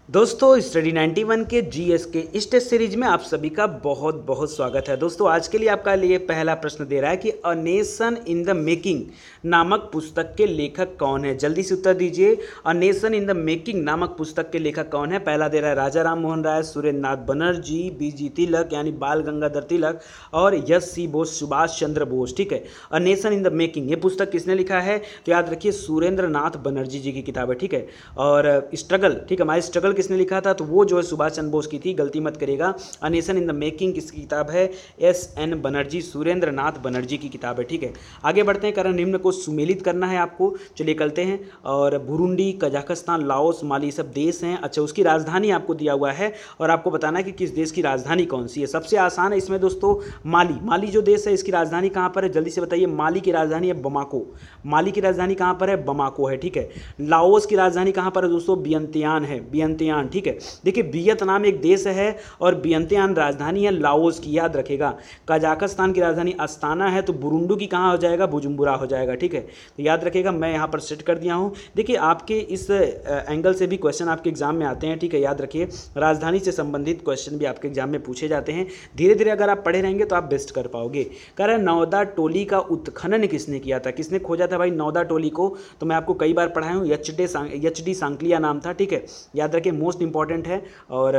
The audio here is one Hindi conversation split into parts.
दोस्तों स्टडी 91 के जीएस के इस टेस्ट सीरीज में आप सभी का बहुत बहुत स्वागत है। दोस्तों आज के लिए आपका लिए पहला प्रश्न दे रहा है कि a nation in the making नामक पुस्तक के लेखक कौन है। जल्दी से उत्तर दीजिए। A nation in the making नामक पुस्तक के लेखक कौन है। पहला दे रहा है राजा राम मोहन राय, सुरेंद्र नाथ बनर्जी, बीजी तिलक यानी बाल गंगाधर तिलक और एस सी बोस, सुभाष चंद्र बोस। ठीक है, a nation in the making ये पुस्तक किसने लिखा है तो याद रखिए सुरेंद्र नाथ बनर्जी जी की किताब है। ठीक है, और स्ट्रगल, ठीक है, माई स्ट्रगल किसने लिखा था तो वो जो है सुभाष चंद्र बोस की थी, गलती मत करिएगा। A nation in the making किसकी किताब है, एस एन बनर्जी, सुरेंद्र नाथ बनर्जी की किताब है। ठीक है, आगे बढ़ते हैं। कारण निम्न को सुमेलित करना है आपको, चलिए करते हैं। और बुरुंडी, कजाकिस्तान, लाओस, माली सब देश हैं। अच्छा, उसकी राजधानी आपको दिया हुआ है और आपको बताना है कि किस देश की राजधानी कौन सी है। सबसे आसान है इसमें दोस्तों माली। माली जो देश है इसकी राजधानी कहाँ पर है, जल्दी से बताइए। माली की राजधानी है बमाको। माली की राजधानी कहाँ पर है, बमाको है। ठीक है, लाओस की राजधानी कहाँ पर है दोस्तों, वियंतियान है, वियंतियान। ठीक है, देखिए वियतनाम एक देश है और वियंतियान राजधानी है लाओस की, याद रखेगा। कजाकिस्तान की राजधानी अस्ताना है तो बुरुंडी की कहाँ हो जाएगा, बुजुम्बुरा हो जाएगा। ठीक है, तो याद रखेगा, मैं यहाँ पर सेट कर दिया हूँ। देखिए आपके इस एंगल से भी क्वेश्चन आपके एग्जाम में आते हैं। ठीक है, याद रखिए राजधानी से संबंधित क्वेश्चन भी आपके एग्जाम में पूछे जाते हैं। धीरे धीरे अगर आप पढ़े रहेंगे तो आप बेस्ट कर पाओगे। कह रहे नौदा टोली का उत्खनन किसने किया था, किसने खोजा था भाई नौदा टोली को, तो मैं आपको कई बार पढ़ाया हूँ, एच डी सांकलिया नाम था। ठीक है, याद रखिए मोस्ट इंपॉर्टेंट है। और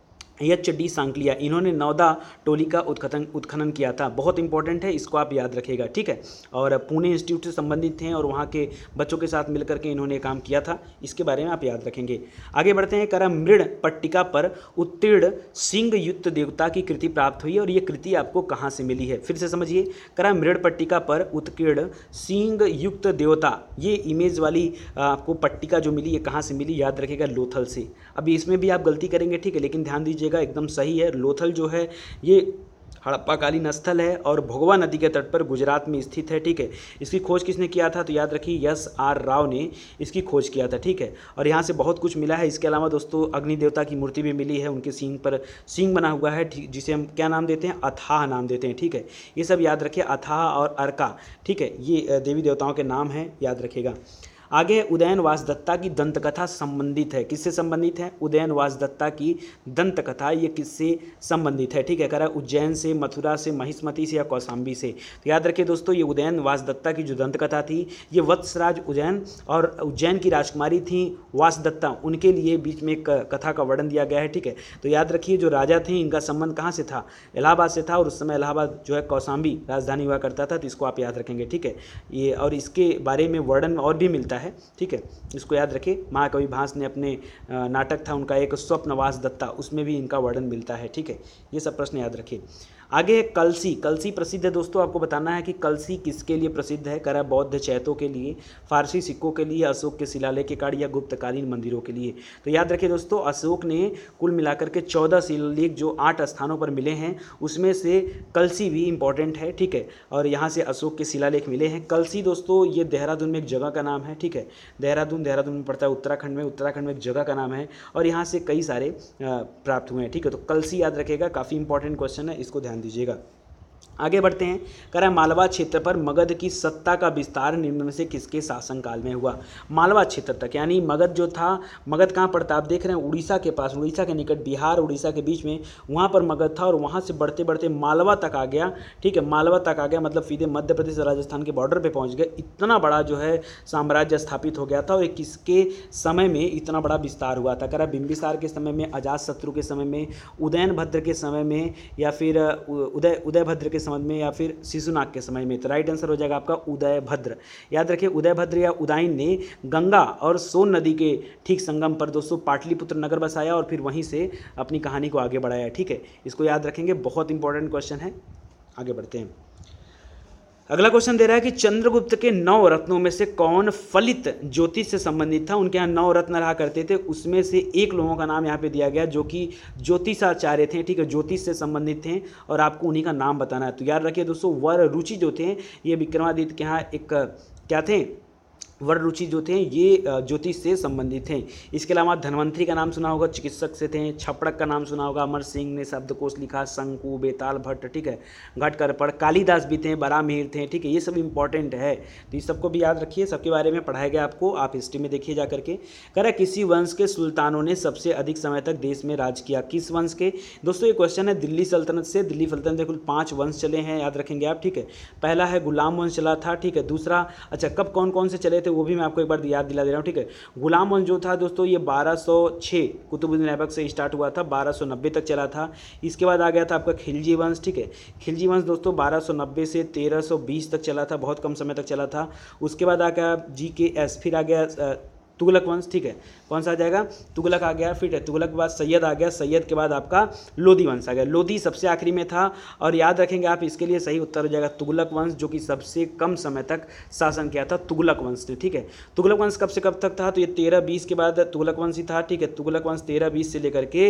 एच डी सांकलिया, इन्होंने नौदा टोली का उत्खनन किया था, बहुत इंपॉर्टेंट है, इसको आप याद रखिएगा। ठीक है, और पुणे इंस्टीट्यूट से संबंधित थे और वहाँ के बच्चों के साथ मिलकर के इन्होंने काम किया था, इसके बारे में आप याद रखेंगे। आगे बढ़ते हैं। करा मृण पट्टिका पर उत्तीर्ण सिंह युक्त देवता की कृति प्राप्त हुई और ये कृति आपको कहाँ से मिली है, फिर से समझिए। करा मृण पट्टिका पर उत्कीर्ण सिंह युक्त देवता, ये इमेज वाली आपको पट्टिका जो मिली, ये कहाँ से मिली, याद रखिएगा लोथल से। अभी इसमें भी आप गलती करेंगे, ठीक है, लेकिन ध्यान दीजिएगा एकदम सही है। लोथल जो है ये हड़प्पाकालीन स्थल है और भोगवा नदी के तट पर गुजरात में स्थित है। ठीक है, इसकी खोज किसने किया था तो याद रखिए एस आर राव ने इसकी खोज किया था। ठीक है, और यहाँ से बहुत कुछ मिला है। इसके अलावा दोस्तों अग्नि देवता की मूर्ति भी मिली है, उनके सींग पर सींग बना हुआ है, जिसे हम क्या नाम देते हैं, अथाह नाम देते हैं। ठीक है, ये सब याद रखिए, अथाह और अर्का। ठीक है, ये देवी देवताओं के नाम हैं, याद रखिएगा। आगे उदयन वासदत्ता की दंतकथा संबंधित है, किससे संबंधित है, उदयन वासदत्ता की दंतकथा ये किससे संबंधित है। ठीक है, कह रहा है उज्जैन से, मथुरा से, महिष्मती से या कौशाम्बी से। तो याद रखिए दोस्तों ये उदयन वासदत्ता की जो दंतकथा थी ये वत्सराज उज्जैन और उज्जैन की राजकुमारी थी वासदत्ता, उनके लिए बीच में एक कथा का वर्णन दिया गया है। ठीक है, तो याद रखिए जो राजा थे इनका संबंध कहाँ से था, इलाहाबाद से था और उस समय इलाहाबाद जो है कौशाम्बी राजधानी हुआ करता था, तो इसको आप याद रखेंगे। ठीक है, ये और इसके बारे में वर्णन और भी मिलता है। ठीक है, इसको याद रखिए। महाकवि भास ने अपने नाटक था उनका एक स्वप्नवास दत्ता, उसमें भी इनका वर्णन मिलता है। ठीक है, ये सब प्रश्न याद रखिए। आगे है कलसी। कलसी प्रसिद्ध है दोस्तों, आपको बताना है कि कलसी किसके लिए प्रसिद्ध है। करा बौद्ध चैतों के लिए, फारसी सिक्कों के लिए, अशोक के शिलालेख के कार्य या गुप्तकालीन मंदिरों के लिए। तो याद रखिए दोस्तों अशोक ने कुल मिलाकर के 14 शिलालेख जो 8 स्थानों पर मिले हैं उसमें से कलसी भी इंपॉर्टेंट है। ठीक है, और यहाँ से अशोक के शिलालेख मिले हैं। कलसी दोस्तों ये देहरादून में एक जगह का नाम है। ठीक है, देहरादून में पड़ता है उत्तराखंड में, उत्तराखंड में एक जगह का नाम है और यहाँ से कई सारे प्राप्त हुए हैं। ठीक है, तो कलसी याद रखेगा, काफ़ी इंपॉर्टेंट क्वेश्चन है, इसको ध्यान दीजिएगा। आगे बढ़ते हैं। कह रहा है मालवा क्षेत्र पर मगध की सत्ता का विस्तार निम्न में से किसके शासनकाल में हुआ। मालवा क्षेत्र तक यानी मगध जो था, मगध कहाँ पड़ता है आप देख रहे हैं, उड़ीसा के पास, उड़ीसा के निकट, बिहार उड़ीसा के बीच में वहाँ पर मगध था और वहाँ से बढ़ते बढ़ते मालवा तक आ गया। ठीक है, मालवा तक आ गया मतलब सीधे मध्य प्रदेश और राजस्थान के बॉर्डर पर पहुँच गया। इतना बड़ा जो है साम्राज्य स्थापित हो गया था और किसके समय में इतना बड़ा विस्तार हुआ था। कह रहा बिंबिसार के समय में, अजातशत्रु के समय में, उदयनभद्र के समय में या फिर उदयभद्र के समय में या फिर शिशुनाग के समय में। तो राइट आंसर हो जाएगा आपका उदयभद्र। याद रखिए उदयभद्र या उदयन ने गंगा और सोन नदी के ठीक संगम पर दोस्तों पाटलिपुत्र नगर बसाया और फिर वहीं से अपनी कहानी को आगे बढ़ाया। ठीक है, इसको याद रखेंगे, बहुत इंपॉर्टेंट क्वेश्चन है। आगे बढ़ते हैं। अगला क्वेश्चन दे रहा है कि चंद्रगुप्त के 9 रत्नों में से कौन फलित ज्योतिष से संबंधित था। उनके यहाँ 9 रत्न रहा करते थे, उसमें से एक लोगों का नाम यहाँ पे दिया गया जो कि ज्योतिषाचार्य थे। ठीक है, ज्योतिष से संबंधित थे और आपको उन्हीं का नाम बताना है। तो याद रखिए दोस्तों वर रुचि जो थे ये विक्रमादित्य के यहाँ एक क्या थे, वर्ण रुचि जो थे ये ज्योतिष से संबंधित हैं। इसके अलावा धन्वंतरी का नाम सुना होगा, चिकित्सक से थे। छपड़क का नाम सुना होगा, अमर सिंह ने शब्दकोश लिखा। शंकु, बेताल भट्ट, ठीक है, घटकरपड़, कालिदास भी थे, बरामीर थे, ठीक है, ये सब इंपॉर्टेंट है, तो इस सबको भी याद रखिए, सबके बारे में पढ़ाया गया आपको, आप हिस्ट्री में देखिए जा करके। कह रहा किसी वंश के सुल्तानों ने सबसे अधिक समय तक देश में राज किया, किस वंश के। दोस्तों ये क्वेश्चन है दिल्ली सल्तनत से। दिल्ली सल्तनत में कुल 5 वंश चले हैं, याद रखेंगे आप, ठीक है। पहला है गुलाम वंश चला था, ठीक है। दूसरा, अच्छा कब कौन कौन से चले थे वो भी मैं आपको एक बार याद दिला दे रहा हूँ, ठीक है। गुलाम वंश जो था दोस्तों ये 1206 कुतुबुद्दीन ऐबक से स्टार्ट हुआ था, 1290 तक चला था। इसके बाद आ गया था आपका खिलजी वंश, ठीक है। खिलजी वंश दोस्तों 1290 से 1320 तक चला था, बहुत कम समय तक चला था। उसके बाद आ गया GKS, फिर आ गया तुगलक वंश, ठीक है। कौन सा आ जाएगा, तुगलक आ गया, फिर तुगलक के बाद सैयद आ गया, सैयद के बाद आपका लोधी वंश आ गया। लोधी सबसे आखिरी में था, और याद रखेंगे आप इसके लिए सही उत्तर हो जाएगा तुगलक वंश, जो कि सबसे कम समय तक शासन किया था तुगलक वंश ने, ठीक है। तुगलक वंश कब से कब तक था, तो ये 1320 के बाद तुगलक वंश ही था, ठीक है। तुगलक वंश 1320 से लेकर के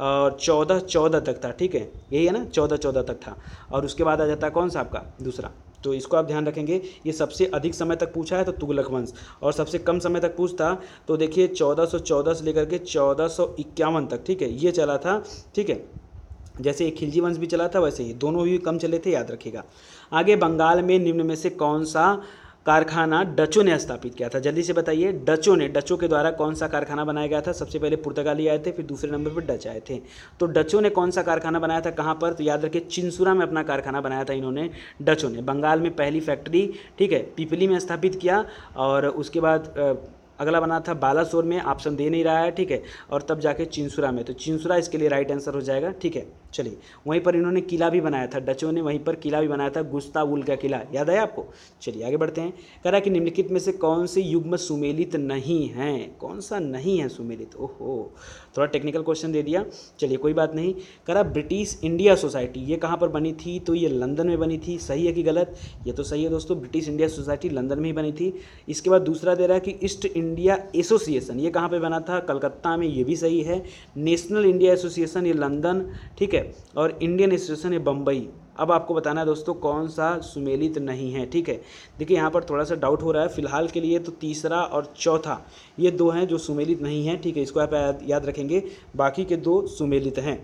1414 तक था, ठीक है, यही है ना, 1414 तक था। और उसके बाद आ जाता है कौन सा आपका दूसरा, तो इसको आप ध्यान रखेंगे, ये सबसे अधिक समय तक पूछा है तो तुगलक वंश, और सबसे कम समय तक पूछता तो देखिए 1414 से लेकर के 1451 तक, ठीक है, ये चला था, ठीक है। जैसे एक खिलजी वंश भी चला था वैसे ही दोनों भी कम चले थे, याद रखिएगा। आगे, बंगाल में निम्न में से कौन सा कारखाना डचों ने स्थापित किया था, जल्दी से बताइए। डचों के द्वारा कौन सा कारखाना बनाया गया था। सबसे पहले पुर्तगाली आए थे, फिर दूसरे नंबर पर डच आए थे। तो डचों ने कौन सा कारखाना बनाया था, कहाँ पर, तो याद रखिए चिंसुरा में अपना कारखाना बनाया था इन्होंने, डचों ने। बंगाल में पहली फैक्ट्री, ठीक है, पिपली में स्थापित किया, और उसके बाद अगला बना था बालासोर में, ऑप्शन दे नहीं रहा है, ठीक है, और तब जाके चिंसुरा में, तो चिंसुरा इसके लिए राइट आंसर हो जाएगा, ठीक है। चलिए, वहीं पर इन्होंने किला भी बनाया था, डचों ने वहीं पर किला भी बनाया था, गुस्तावुल का किला, याद है आपको। चलिए आगे बढ़ते हैं। कह रहा है कि निम्नलिखित में से कौन से युग्म सुमेलित नहीं है, कौन सा नहीं है सुमेलित, ओहो, थोड़ा टेक्निकल क्वेश्चन दे दिया, चलिए कोई बात नहीं। कह रहा ब्रिटिश इंडिया सोसाइटी ये कहाँ पर बनी थी, तो ये लंदन में बनी थी, सही है कि गलत, ये तो सही है दोस्तों, ब्रिटिश इंडिया सोसाइटी लंदन में ही बनी थी। इसके बाद दूसरा दे रहा है कि ईस्ट इंडिया एसोसिएशन ये कहाँ पे बना था, कलकत्ता में, ये भी सही है। नेशनल इंडिया एसोसिएशन ये लंदन, ठीक है, और इंडियन एसोसिएशन ये बम्बई। अब आपको बताना है दोस्तों कौन सा सुमेलित नहीं है, ठीक है। देखिए यहाँ पर थोड़ा सा डाउट हो रहा है, फिलहाल के लिए तो तीसरा और चौथा ये 2 हैं जो सुमेलित नहीं हैं, ठीक है, इसको आप याद रखेंगे, बाकी के 2 सुमेलित हैं।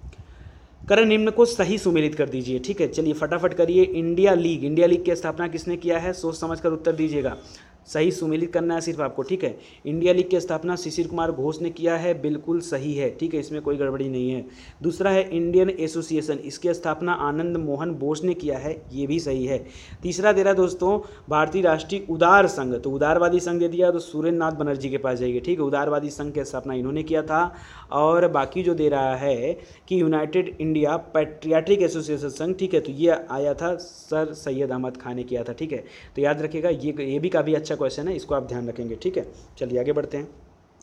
करण निम्न को सही सुमेलित कर दीजिए, ठीक है। चलिए फटाफट करिए। इंडिया लीग की स्थापना किसने किया है, सोच समझकर उत्तर दीजिएगा, सही सुमेलित करना है सिर्फ आपको, ठीक है। इंडिया लीग की स्थापना शिशिर कुमार घोष ने किया है, बिल्कुल सही है, ठीक है, इसमें कोई गड़बड़ी नहीं है। दूसरा है इंडियन एसोसिएशन, इसकी स्थापना आनंद मोहन बोस ने किया है, ये भी सही है। तीसरा दे रहा दोस्तों भारतीय राष्ट्रीय उदार संघ, तो उदारवादी संघ दे दिया तो सुरेंद्र नाथ बनर्जी के पास जाइए, ठीक है, उदारवादी संघ की स्थापना इन्होंने किया था। और बाकी जो दे रहा है कि यूनाइटेड इंडिया पैट्रियाटिक एसोसिएशन संघ, ठीक है, तो ये आया था सर सैयद अहमद खान ने किया था, ठीक है, तो याद रखिएगा, ये भी काफ़ी अच्छा क्वेश्चन है, इसको आप ध्यान रखेंगे, ठीक है। चलिए आगे बढ़ते हैं।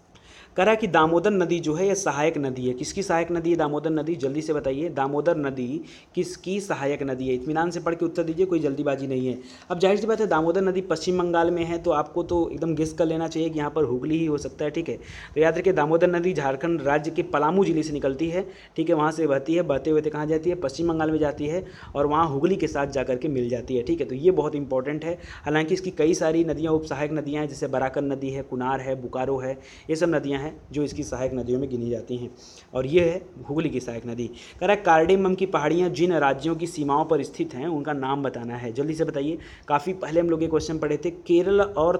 कह रहा है कि दामोदर नदी जो है ये सहायक नदी है, किसकी सहायक नदी है दामोदर नदी, जल्दी से बताइए, दामोदर नदी किसकी सहायक नदी है, इत्मीनान से पढ़ के उत्तर दीजिए, कोई जल्दीबाजी नहीं है। अब जाहिर सी बात है दामोदर नदी पश्चिम बंगाल में है, तो आपको तो एकदम गेस कर लेना चाहिए कि यहाँ पर हुगली ही हो सकता है, ठीक है। तो याद रखिए दामोदर नदी झारखंड राज्य के पलामू जिले से निकलती है, ठीक है, वहाँ से बहती है, बहते हुए कहाँ जाती है, पश्चिम बंगाल में जाती है, और वहाँ हुगली के साथ जा करके मिल जाती है, ठीक है, तो ये बहुत इंपॉर्टेंट है। हालांकि इसकी कई सारी नदियाँ उपसहायक नदियाँ हैं, जैसे बराकर नदी है, कुनार है, बुकारो है, ये सब नदियाँ हैं जो इसकी सहायक नदियों में गिनी जाती हैं, और ये है हुगली की सहायक नदी। कह रहा है कार्डेमम की पहाड़ियाँ जिन राज्यों की सीमाओं पर स्थित हैं उनका नाम बताना है, जल्दी से बताइए। काफ़ी पहले हम लोग ये क्वेश्चन पढ़े थे, केरल और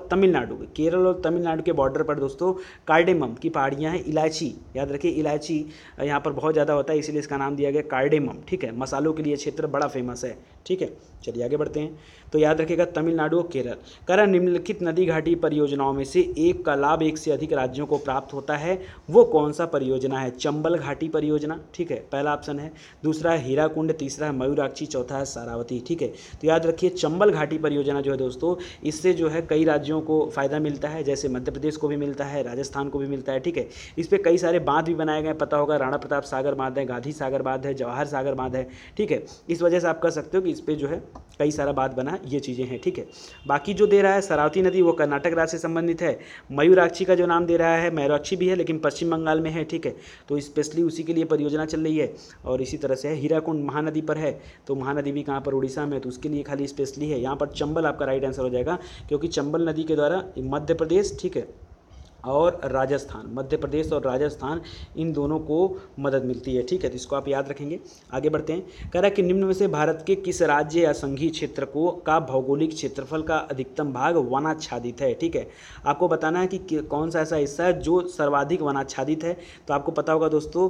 तमिलनाडु के बॉर्डर पर दोस्तों कार्डेमम की पहाड़ियाँ हैं। इलायची याद रखिए, इलायची यहाँ पर बहुत ज़्यादा होता है, इसीलिए इसका नाम दिया गया कार्डेमम, ठीक है, मसालों के लिए क्षेत्र बड़ा फेमस है, ठीक है। चलिए आगे बढ़ते हैं, तो याद रखिएगा तमिलनाडु और केरल। कह रहा निम्नलिखित नदी घाटी परियोजनाओं में से एक का लाभ एक से अधिक राज्यों को प्राप्त होता है, वो कौन सा परियोजना है, चंबल घाटी परियोजना, ठीक है, पहला ऑप्शन है। दूसरा है हीराकुंड, तीसरा है मयूराक्षी, चौथा है सारावती, ठीक है। तो याद रखिए चंबल घाटी परियोजना जो है दोस्तों, इससे जो है कई राज्यों को फ़ायदा मिलता है, जैसे मध्य प्रदेश को भी मिलता है, राजस्थान को भी मिलता है, ठीक है। इस पर कई सारे बांध भी बनाए गए, पता होगा, राणा प्रताप सागर बांध है, गांधी सागर बांध है, जवाहर सागर बांध है, ठीक है। इस वजह से आप कह सकते हो कि इस पर जो है कई सारा बात बना, ये चीज़ें हैं, ठीक है। बाकी जो दे रहा है शरावती नदी वो कर्नाटक राज्य से संबंधित है। मयूराक्षी का जो नाम दे रहा है मयूराक्षी भी है लेकिन पश्चिम बंगाल में है, ठीक है। तो स्पेशली उसी के लिए परियोजना चल रही है। और इसी तरह से हीराकुंड महानदी पर है, तो महानदी भी कहाँ पर, उड़ीसा में, तो उसके लिए खाली स्पेशली है। यहाँ पर चंबल आपका राइट आंसर हो जाएगा, क्योंकि चंबल नदी के द्वारा मध्य प्रदेश, ठीक है, और राजस्थान, मध्य प्रदेश और राजस्थान, इन दोनों को मदद मिलती है, ठीक है। तो इसको आप याद रखेंगे। आगे बढ़ते हैं। कह रहा है कि निम्न में से भारत के किस राज्य या संघीय क्षेत्र को का भौगोलिक क्षेत्रफल का अधिकतम भाग वनाच्छादित है, ठीक है। आपको बताना है कि कौन सा ऐसा हिस्सा है जो सर्वाधिक वनाच्छादित है। तो आपको पता होगा दोस्तों,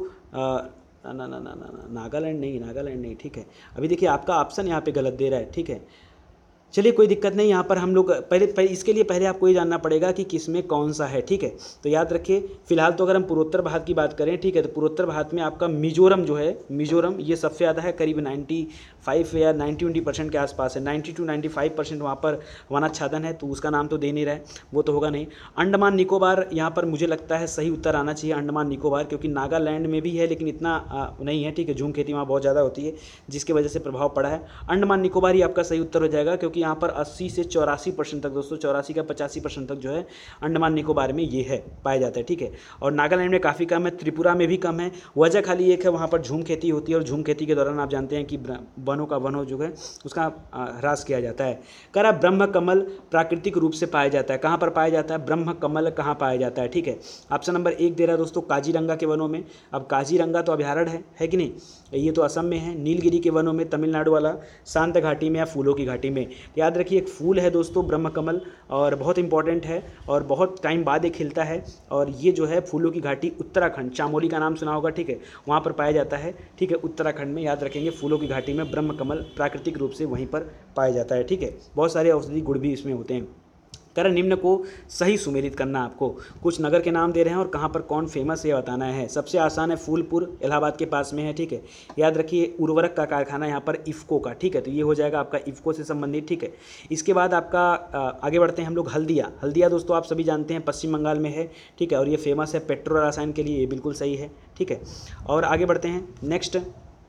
नागालैंड नहीं, ठीक है। अभी देखिए आपका ऑप्शन यहाँ पे गलत दे रहा है, ठीक है। चलिए कोई दिक्कत नहीं, यहाँ पर हम लोग पहले इसके लिए पहले आपको ये जानना पड़ेगा कि किसमें कौन सा है, ठीक है। तो याद रखिए, फिलहाल तो अगर हम पूर्वोत्तर भारत की बात करें, ठीक है, तो पूर्वोत्तर भारत में आपका मिजोरम जो है, मिजोरम ये सबसे ज़्यादा है, करीब 95 या 90% के आसपास है, 90 to 95% वहाँ पर वनाच्छादन है। तो उसका नाम तो दे नहीं रहा है, वो तो होगा नहीं। अंडमान निकोबार यहाँ पर मुझे लगता है सही उत्तर आना चाहिए, अंडमान निकोबार, क्योंकि नागालैंड में भी है लेकिन इतना नहीं है, ठीक है। झूम खेती वहाँ बहुत ज़्यादा होती है जिसकी वजह से प्रभाव पड़ा है। अंडमान निकोबार ही आपका सही उत्तर हो जाएगा, क्योंकि यहाँ पर 80 से 84% तक दोस्तों, 84 का 85% तक जो है अंडमान निकोबार में ये है, पाया जाता है, ठीक है। और नागालैंड में काफ़ी कम है, त्रिपुरा में भी कम है। वजह खाली एक है, वहाँ पर झूम खेती होती है और झूम खेती के दौरान आप जानते हैं कि वनों जो है उसका ह्रास किया जाता है। करा ब्रह्म कमल प्राकृतिक रूप से पाया जाता है, कहाँ पर पाया जाता है, ब्रह्म कमल कहाँ पाया जाता है, ठीक है। ऑप्शन नंबर 1 दे रहा है दोस्तों काजीरंगा के वनों में। अब काजीरंगा तो अभयारण्य है कि नहीं, ये तो असम में है। नीलगिरी के वनों में, तमिलनाडु वाला, शांत घाटी में या फूलों की घाटी में। याद रखिए एक फूल है दोस्तों ब्रह्म कमल, और बहुत इंपॉर्टेंट है और बहुत टाइम बाद ये खिलता है। और ये जो है फूलों की घाटी उत्तराखंड, चामोली का नाम सुना होगा, ठीक है, वहाँ पर पाया जाता है, ठीक है, उत्तराखंड में। याद रखेंगे फूलों की घाटी में ब्रह्म कमल प्राकृतिक रूप से वहीं पर पाया जाता है, ठीक है। बहुत सारे औषधि गुण भी इसमें होते हैं। कारण निम्न को सही सुमेलित करना, आपको कुछ नगर के नाम दे रहे हैं और कहाँ पर कौन फेमस है बताना है। सबसे आसान है फूलपुर, इलाहाबाद के पास में है, ठीक है। याद रखिए उर्वरक का कारखाना यहाँ पर इफ़को का, ठीक है, तो ये हो जाएगा आपका इफ़को से संबंधित, ठीक है। इसके बाद आपका आगे बढ़ते हैं हम लोग, हल्दिया दोस्तों आप सभी जानते हैं पश्चिम बंगाल में है, ठीक है, और ये फेमस है पेट्रो रसायन के लिए, ये बिल्कुल सही है, ठीक है। और आगे बढ़ते हैं नेक्स्ट,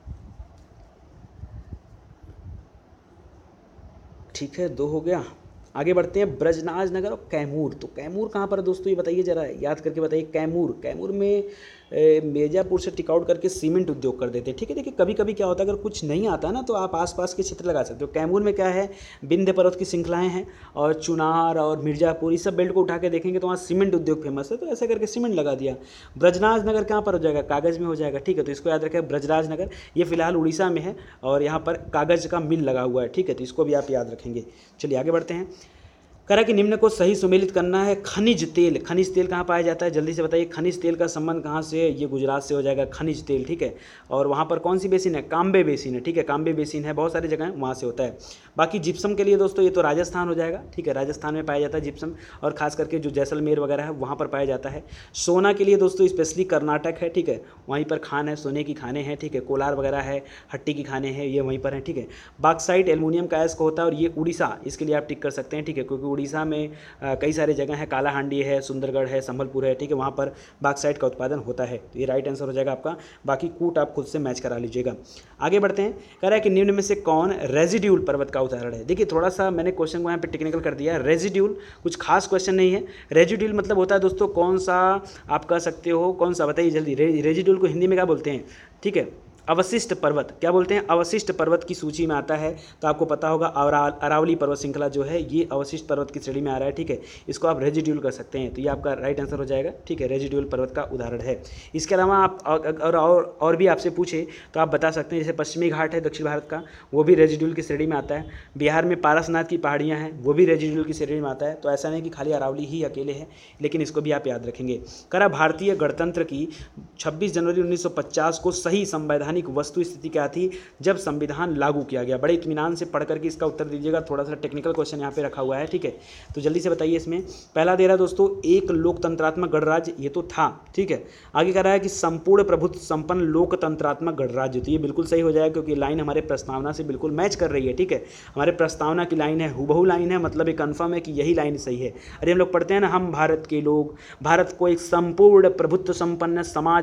ठीक है, 2 हो गया। आगे बढ़ते हैं ब्रजनाज नगर और कैमूर। तो कैमूर कहाँ पर है दोस्तों, ये बताइए जरा, याद करके बताइए। कैमूर में मिर्ज़ापुर से टिकआउट करके सीमेंट उद्योग कर देते हैं, ठीक है। देखिए कभी कभी क्या होता है, अगर कुछ नहीं आता ना तो आप आसपास के क्षेत्र लगा सकते हो। कैमूर में क्या है, विंध्य पर्वत की श्रृंखलाएं हैं और चुनार और मिर्ज़ापुर, इस सब बेल्ट को उठा के देखेंगे तो वहाँ सीमेंट उद्योग फेमस है, तो ऐसा करके सीमेंट लगा दिया। ब्रजराज नगर कहाँ पर हो जाएगा, कागज़ में हो जाएगा, ठीक है। तो इसको याद रखें ब्रजराज नगर, ये फिलहाल उड़ीसा में है और यहाँ पर कागज़ का मिल लगा हुआ है, ठीक है, तो इसको भी आप याद रखेंगे। चलिए आगे बढ़ते हैं। करा कि निम्न को सही सुमेलित करना है। खनिज तेल कहाँ पाया जाता है, जल्दी से बताइए। खनिज तेल का संबंध कहाँ से है, ये गुजरात से हो जाएगा खनिज तेल, ठीक है। और वहाँ पर कौन सी बेसिन है, काम्बे बेसिन है, ठीक है, काम्बे बेसिन है, बहुत सारी जगह वहाँ से होता है। बाकी जिप्सम के लिए दोस्तों ये तो राजस्थान हो जाएगा, ठीक है, राजस्थान में पाया जाता है जिप्सम, और खास करके जो जैसलमेर वगैरह है वहाँ पर पाया जाता है। सोना के लिए दोस्तों स्पेशली कर्नाटक है, ठीक है, वहीं पर खान है, सोने की खाने हैं, ठीक है, कोलार वगैरह है, हट्टी की खाने हैं, ये वहीं पर हैं, ठीक है। बॉक्साइट एल्युमिनियम का अयस्क होता है और ये उड़ीसा, इसके लिए आप टिक कर सकते हैं, ठीक है, क्योंकि उड़ीसा में कई सारे जगह हैं, कालाहांडी है, सुंदरगढ़ है, संबलपुर है, ठीक है, वहाँ पर बॉक्साइट का उत्पादन होता है। तो ये राइट आंसर हो जाएगा आपका। बाकी कूट आप खुद से मैच करा लीजिएगा। आगे बढ़ते हैं। कह रहा है कि निम्न में से कौन रेजिड्यूल पर्वत का उदाहरण है। देखिए थोड़ा सा मैंने क्वेश्चन को यहाँ पे टेक्निकल कर दिया है। रेजिड्यूल कुछ खास क्वेश्चन नहीं है। रेजिड्यूल मतलब होता है दोस्तों कौन सा, आप कह सकते हो कौन सा, बताइए जल्दी। रेजिड्यूल को हिंदी में क्या बोलते हैं, ठीक है, अवशिष्ट पर्वत, क्या बोलते हैं, अवशिष्ट पर्वत की सूची में आता है। तो आपको पता होगा अरावली पर्वत श्रृंखला जो है ये अवशिष्ट पर्वत की श्रेणी में आ रहा है, ठीक है, इसको आप रेजिड्यूल कर सकते हैं। तो ये आपका राइट आंसर हो जाएगा, ठीक है, रेजिड्यूल पर्वत का उदाहरण है। इसके अलावा आप और भी आपसे पूछे तो आप बता सकते हैं, जैसे पश्चिमी घाट है दक्षिण भारत का, वो भी रेजिड्यूल की श्रेणी में आता है। बिहार में पारसनाथ की पहाड़ियाँ हैं, वो भी रेजिड्यूल की श्रेणी में आता है। तो ऐसा नहीं कि खाली अरावली ही अकेले है, लेकिन इसको भी आप याद रखेंगे। करा भारतीय गणतंत्र की 26 जनवरी 1950 को सही संवैधानिक वस्तु स्थिति क्या थी जब संविधान लागू किया गया। बड़े इत्मीनान से पढ़ करके इसका उत्तर दीजिएगा, थोड़ा सा टेक्निकल क्वेश्चन यहाँ पे रखा हुआ है, ठीक है। तो जल्दी से बताइए। इसमें पहला दे रहा है दोस्तों एक लोकतंत्रात्मक गणराज्य, ये तो था, ठीक है। आगे कह रहा है कि संपूर्ण प्रभुत्व संपन्न लोकतंत्रात्मक गणराज्य, तो ये बिल्कुल सही हो जाएगा क्योंकि लाइन हमारे प्रस्तावना से बिल्कुल मैच कर रही है, ठीक है। हमारे प्रस्तावना की लाइन है, हुबहू लाइन है, मतलब ये कन्फर्म है कि यही लाइन सही है। अरे हम लोग पढ़ते हैं ना, हम भारत के लोग, भारत को एक संपूर्ण प्रभुत्व संपन्न समाज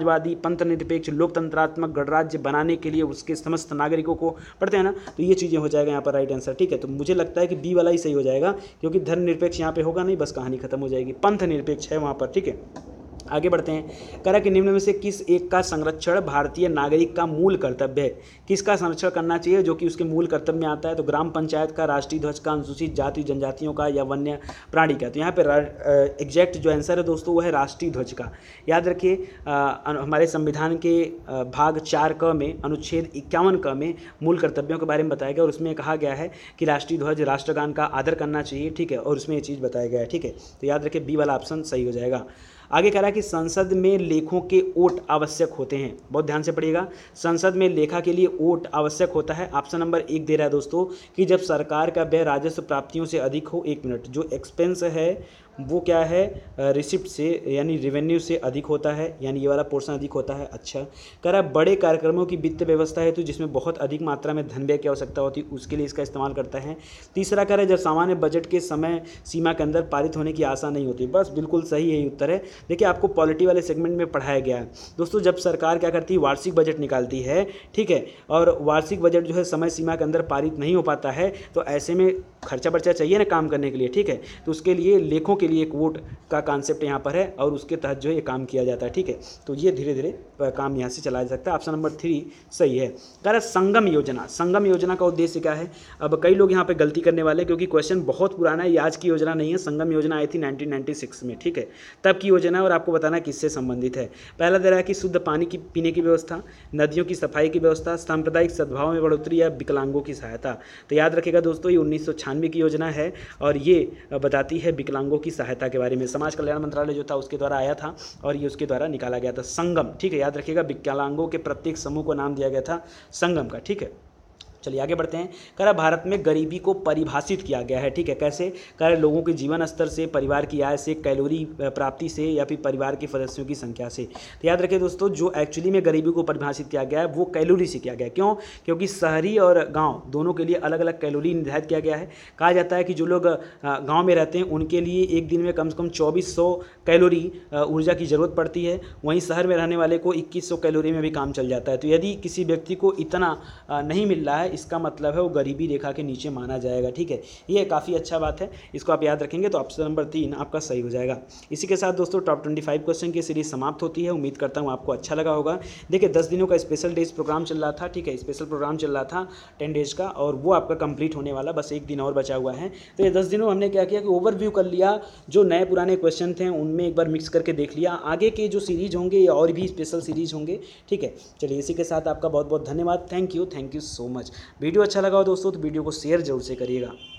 समाजवादी, पंथ निरपेक्ष, लोकतंत्रात्मक गणराज्य बनाने के लिए उसके समस्त नागरिकों को पढ़ते हैं ना, तो ये चीज़ें हो जाएगा यहाँ पर राइट आंसर। ठीक है, तो मुझे लगता है कि बी वाला ही सही हो जाएगा, क्योंकि धर्मनिरपेक्ष यहाँ पे होगा नहीं, बस कहानी खत्म हो जाएगी। पंथ निरपेक्ष है वहाँ पर। ठीक है, आगे बढ़ते हैं। कह रहा कि निम्न में से किस एक का संरक्षण भारतीय नागरिक का मूल कर्तव्य है? किसका संरक्षण करना चाहिए जो कि उसके मूल कर्तव्य में आता है? तो ग्राम पंचायत का, राष्ट्रीय ध्वज का, अनुसूचित जाति जनजातियों का, या वन्य प्राणी का? तो यहाँ पे एग्जैक्ट जो आंसर है दोस्तों वो है राष्ट्रीय ध्वज का। याद रखिए हमारे संविधान के भाग 4 क में अनुच्छेद 51 क में मूल कर्तव्यों के बारे में बताया गया, और उसमें कहा गया है कि राष्ट्रीय ध्वज, राष्ट्रगान का आदर करना चाहिए। ठीक है, और उसमें ये चीज़ बताया गया है। ठीक है, तो याद रखिए बी वाला ऑप्शन सही हो जाएगा। आगे कह रहा है कि संसद में लेखों के वोट आवश्यक होते हैं। बहुत ध्यान से पढ़िएगा, संसद में लेखा के लिए वोट आवश्यक होता है। ऑप्शन नंबर 1 दे रहा है दोस्तों कि जब सरकार का व्यय राजस्व प्राप्तियों से अधिक हो। 1 मिनट, जो एक्सपेंस है वो क्या है, रिसिप्ट से यानी रेवेन्यू से अधिक होता है, यानी ये वाला पोर्शन अधिक होता है। अच्छा, कह रहा है बड़े कार्यक्रमों की वित्त व्यवस्था है तो जिसमें बहुत अधिक मात्रा में धन व्यय की आवश्यकता होती है, उसके लिए इसका इस्तेमाल करता है। तीसरा कह रहा है जब सामान्य बजट के समय सीमा के अंदर पारित होने की आशा नहीं होती। बस बिल्कुल सही यही उत्तर है। देखिए आपको पॉलिटी वाले सेगमेंट में पढ़ाया गया है दोस्तों, जब सरकार क्या करती है, वार्षिक बजट निकालती है। ठीक है, और वार्षिक बजट जो है समय सीमा के अंदर पारित नहीं हो पाता है, तो ऐसे में खर्चा बर्चा चाहिए ना काम करने के लिए। ठीक है, तो उसके लिए लेखों के लिए एक वोट का कॉन्सेप्ट यहाँ पर है, और उसके तहत जो है ये काम किया जाता है। ठीक है, तो ये धीरे धीरे काम यहाँ से चलाया जा सकता है। ऑप्शन नंबर 3 सही है। कह रहा है संगम योजना, संगम योजना का उद्देश्य क्या है? अब कई लोग यहाँ पे गलती करने वाले हैं, क्योंकि क्वेश्चन बहुत पुराना है, ये आज की योजना नहीं है। संगम योजना आई थी 1996 में। ठीक है, तब की योजना है, और आपको बताना किससे संबंधित है। पहला दे रहा है कि शुद्ध पानी की पीने की व्यवस्था, नदियों की सफाई की व्यवस्था, सांप्रदायिक सद्भाव में बढ़ोतरी, या विकलांगों की सहायता। तो याद रखिएगा दोस्तों ये 1996 की योजना है, और ये बताती है विकलांगों की सहायता के बारे में। समाज कल्याण मंत्रालय जो था उसके द्वारा आया था, और ये उसके द्वारा निकाला गया था संगम। ठीक है, याद रखिएगा विकलांगों के प्रत्येक समूह को नाम दिया गया था संगम का। ठीक है, चलिए आगे बढ़ते हैं। कह रहा भारत में गरीबी को परिभाषित किया गया है। ठीक है, कैसे? कह रहे लोगों के जीवन स्तर से, परिवार की आय से, कैलोरी प्राप्ति से, या फिर परिवार के सदस्यों की संख्या से। तो याद रखिए दोस्तों जो एक्चुअली में गरीबी को परिभाषित किया गया है वो कैलोरी से किया गया है। क्यों? क्योंकि शहरी और गाँव दोनों के लिए अलग अलग कैलोरी निर्धारित किया गया है। कहा जाता है कि जो लोग गाँव में रहते हैं उनके लिए एक दिन में कम से कम 2400 कैलोरी ऊर्जा की ज़रूरत पड़ती है, वहीं शहर में रहने वाले को 2100 कैलोरी में भी काम चल जाता है। तो यदि किसी व्यक्ति को इतना नहीं मिल रहा है, इसका मतलब है वो गरीबी रेखा के नीचे माना जाएगा। ठीक है, ये काफ़ी अच्छा बात है, इसको आप याद रखेंगे तो ऑप्शन नंबर 3 आपका सही हो जाएगा। इसी के साथ दोस्तों टॉप 25 क्वेश्चन की सीरीज समाप्त होती है। उम्मीद करता हूँ आपको अच्छा लगा होगा। देखिए 10 दिनों का स्पेशल डेज प्रोग्राम चल रहा था। ठीक है, स्पेशल प्रोग्राम चल रहा था 10 डेज का, और वो आपका कंप्लीट होने वाला, बस 1 दिन और बचा हुआ है। तो ये 10 दिनों हमने क्या किया कि ओवरव्यू कर लिया, जो नए पुराने क्वेश्चन थे उनमें एक बार मिक्स करके देख लिया। आगे के जो सीरीज होंगे या और भी स्पेशल सीरीज होंगे। ठीक है, चलिए इसी के साथ आपका बहुत बहुत धन्यवाद। Thank you so much. Video अच्छा लगा हो दोस्तों तो वीडियो को शेयर जरूर से करिएगा।